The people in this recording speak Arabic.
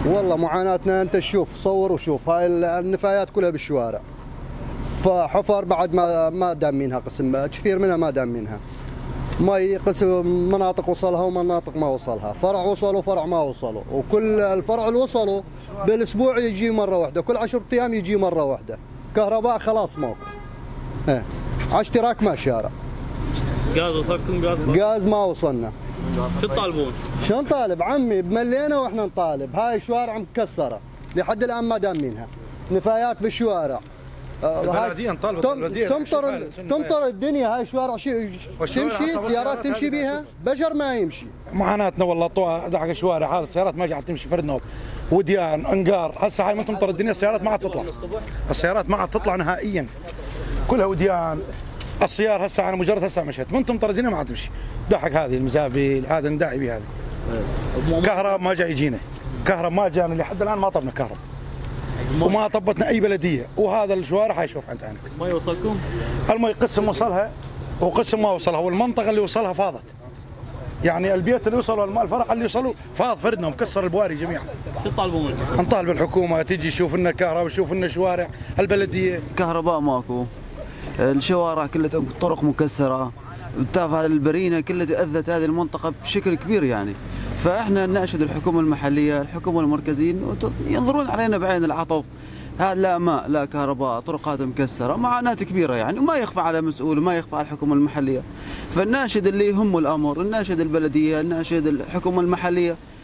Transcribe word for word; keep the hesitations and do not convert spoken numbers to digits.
والله معاناتنا انت تشوف، صور وشوف هاي النفايات كلها بالشوارع. فحفر بعد ما ما دامينها، قسم كثير منها ما دامينها. مي قسم مناطق وصلها ومناطق ما وصلها، فرع وصلوا فرع ما وصلوا، وكل الفرع اللي وصلوا بالاسبوع يجي مره واحده، كل عشرة ايام يجي مره واحده. كهرباء خلاص ماكو. ايه على اشتراك ما شارع. غاز وصلكم؟ غاز غاز ما وصلنا. شو تطالبون؟ شو نطالب عمي؟ بملينا واحنا نطالب، هاي شوارع مكسره لحد الان ما دامينها، نفايات بالشوارع. البلديه نطالب البلديه تمطر تمطر الدنيا، هاي شوارع شي تمشي سيارات تمشي بيها، بشر ما يمشي. معاناتنا والله طوع دحق الشوارع، هذا السيارات ما قاعد تمشي فرد نوب، وديان انقار. هسه هاي من تمطر الدنيا السيارات ما عاد تطلع، السيارات ما عاد تطلع نهائيا، كلها وديان. السيارة هسه انا مجرد هسه مشيت من تمطر الدنيا ما عاد تمشي، دحق هذه المزابل هذا نداعي بها هذه. كهرب ما جاي يجينا، كهرب ما جانا لحد الان، ما طبنا كهرب وما طبتنا اي بلديه، وهذا الشوارع هاي شوف انت عندك. ما يوصلكم؟ المي قسم وصلها وقسم ما وصلها، والمنطقه اللي وصلها فاضت. يعني البيت اللي وصلوا الماء الفرع اللي وصلوا فاض فردنا ومكسر البواري جميعا. شو تطالبون؟ نطالب الحكومه تجي تشوف لنا كهرباء وتشوف لنا شوارع، البلديه كهرباء ماكو، الشوارع كلها طرق مكسره، بتعرف البرينه كلها تاذت هذه المنطقه بشكل كبير يعني. فاحنا نناشد الحكومه المحليه، الحكومه المركزيين ينظرون علينا بعين العطف. هذا لا ماء لا كهرباء، طرق هذه مكسره، معاناه كبيره يعني، وما يخفى على مسؤول وما يخفى على الحكومه المحليه. فالناشد اللي يهم الامر، الناشد البلديه، الناشد الحكومه المحليه